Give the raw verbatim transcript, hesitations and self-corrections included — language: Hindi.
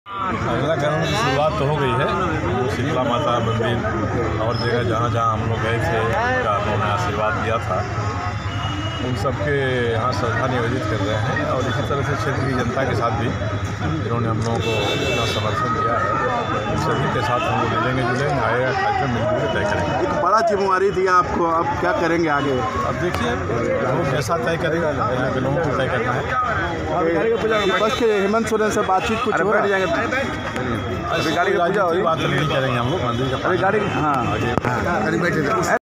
अगला क्रम की शुरुआत तो हो गई है। शीतला माता मंदिर और जगह जहाँ जहाँ हम लोग गए थे उनका उन्होंने आशीर्वाद दिया था, उन सबके यहाँ श्रद्धा निवेदित कर रहे हैं। और इसी तरह से क्षेत्र की जनता के साथ भी इन्होंने हम लोगों को अपना समर्थन दिया है। सभी के साथ हम लोग मिलेंगे जुलेंगे, आएगा कार्यक्रम मिलकर तय करेंगे। एक बड़ा जिम्मेवारी दिया आपको, अब क्या करेंगे आगे? अब देखिए लोग कैसा तय करेगा, यहाँ के लोगों को तय करना है। बस के हेमंत सोरेन से बातचीत कुछ हो रहा है? गाड़ी की बात नहीं करेंगे हम लोग, मंदिर का गाड़ी हाँ